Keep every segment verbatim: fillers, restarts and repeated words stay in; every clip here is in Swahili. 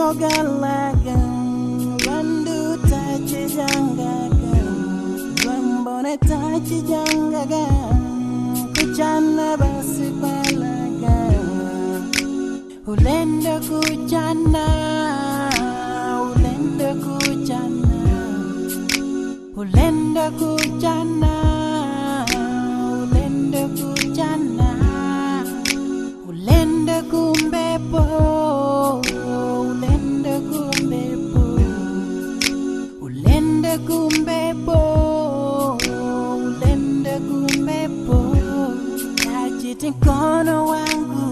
Yogalaga, Randu Tachi Jangaga, Rambone Tachi Jangaga, Kuchana Basipalaga, Ulenda Kuchana, Ulenda Kuchana, Ulenda Kuchana, Ulenda Kuchana, Ulenda Kumbepo. Kumbepo, ulende kumbepo, najiti mkono wangu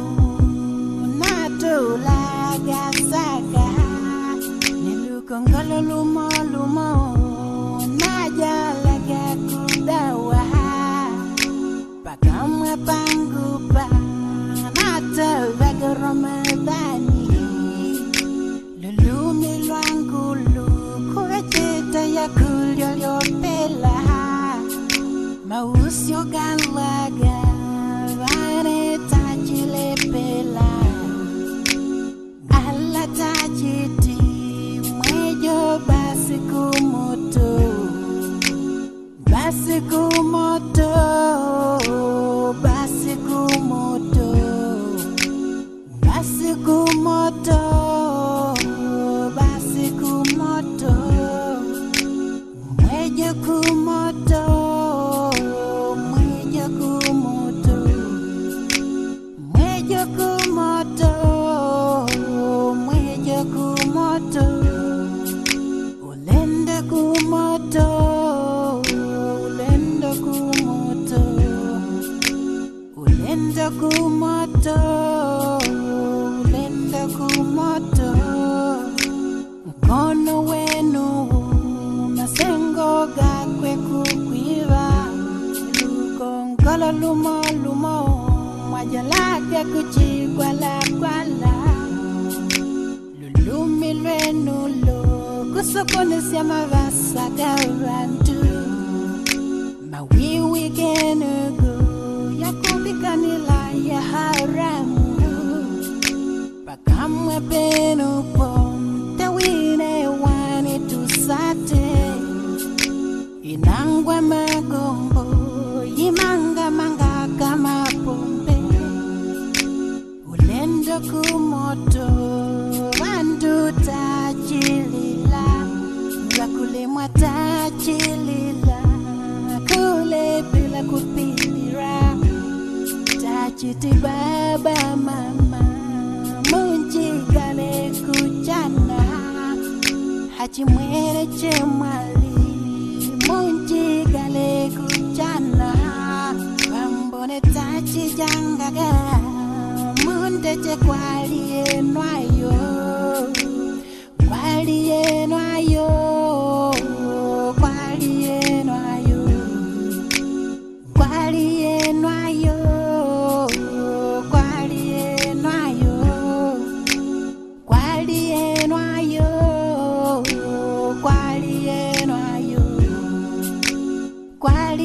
natulaga saga, nilukongolo lumo lumo, najalaga kudawa, pakamwe pangupa, natulaga Ramadhani, lulumi lwangulu. Ya kuliol yo pela mausyo galaga vane tajile pela ala tajiti mwejo basi kumoto basi kumoto basi kumoto basi kumoto basi kumoto Mweja kumoto, mweja kumoto, mweja kumoto, mweja kumoto, ulenda kumoto, ulenda kumoto, ulenda kumoto, ulenda kumoto, mkono wenu. Masengo gakwe kukwiva Lukongolo lumo lumo Mwajalaga kuchigwala kwala Lulumi lwenu lo Kusokoni siya mavasa garantu Mawiwi genugu Yakubikanila ya haramu Pakamwe penu pom Tawine wani tusate Inangwa magombo, imanga manga kama pombe. Ulendo kumoto, wandu tajilila. Wakule mwa tajilila, kule bila kupilira. Tajiti baba mama, munjigale kuchana. Hachimwere chemwali. Munjigale kuchana Wambone tachi jangaga Mundeche kwali enwayo Kwali enwayo Kwali enwayo Kwali enwayo Kwali enwayo Kwali enwayo Kwali enwayo Kwali